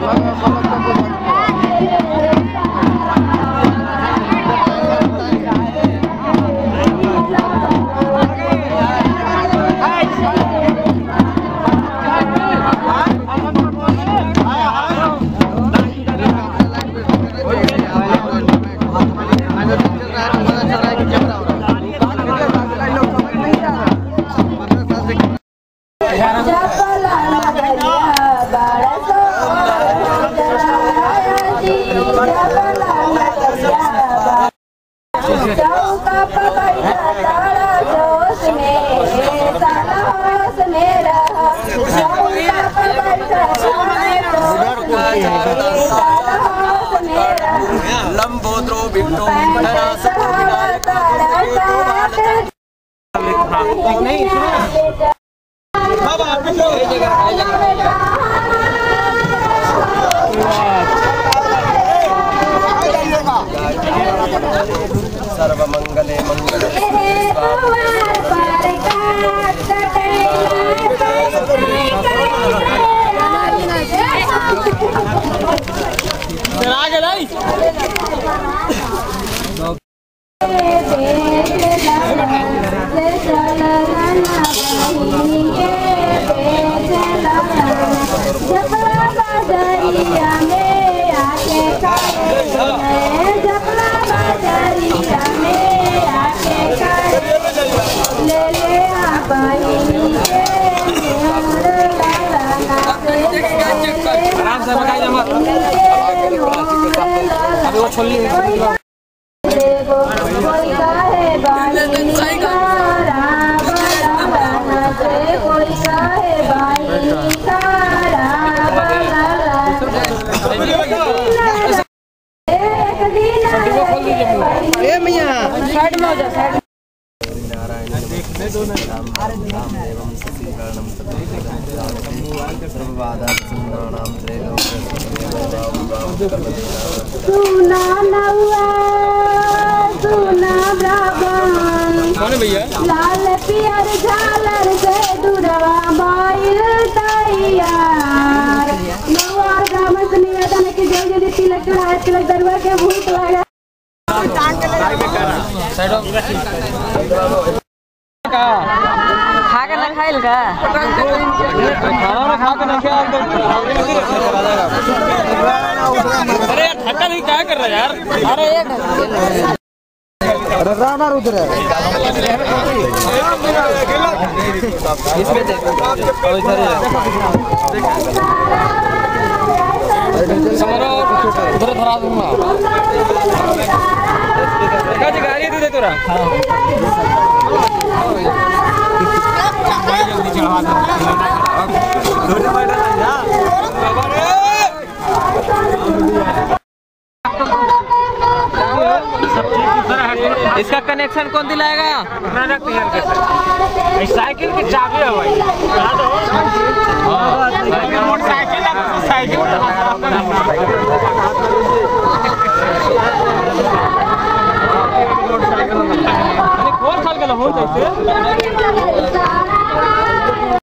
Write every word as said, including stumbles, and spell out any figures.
लंबोद्रो बिट्टो नहीं सर्वमंगले मंगले आराम से पकाइए मत अभी वो छोड़ ली ए मियां साइड में हो जा साइड सुना नौआ सुना ब्राह्मण लाल पियर झालर से दुरवा बाइल तैयार नौआ ब्राह्मण से निवेदन की जल्दी जल्दी तिलक चढ़ाए तिलक दरबार के भूख लगा खा के ना खाइल का खाना खा के ना खाया अरे ठक्का नहीं क्या कर रहा यार अरे एक अरे राना उधर है इसमें देख समरो उधर धरा दूंगा का जी गाड़ी दे दे तोरा जल्दी चढ़ा इसका कनेक्शन कौन दिलाएगा? साइकिल की चाबी है भाई मोटरसाइकिल साइकिल खोल साल का हो जाए